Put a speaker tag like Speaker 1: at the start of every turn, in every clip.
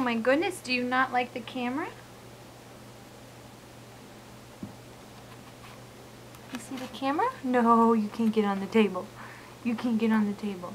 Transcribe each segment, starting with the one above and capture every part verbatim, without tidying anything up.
Speaker 1: my goodness, do you not like the camera? You see the camera? No, you can't get on the table. You can't get on the table.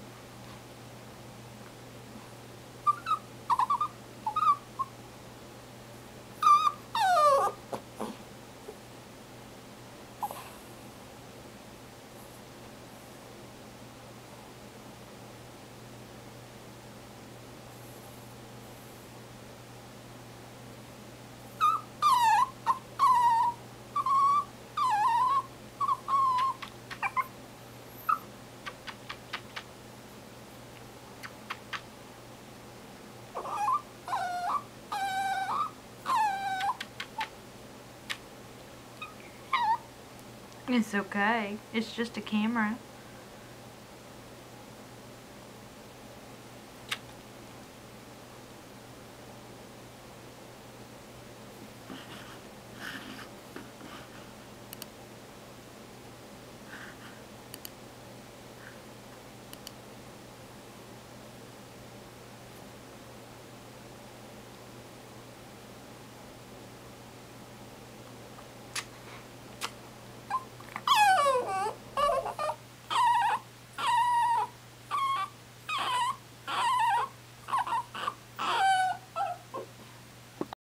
Speaker 1: It's okay. It's just a camera.